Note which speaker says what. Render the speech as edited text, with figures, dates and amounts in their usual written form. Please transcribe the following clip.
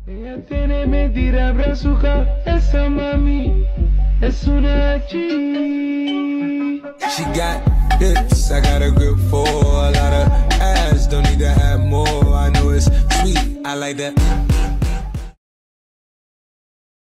Speaker 1: Ella tiene mentira brazuca, esa mami es una G.
Speaker 2: She got hips, I got a grip for a lot of ass. Don't need to have more. I know it's sweet, I like that.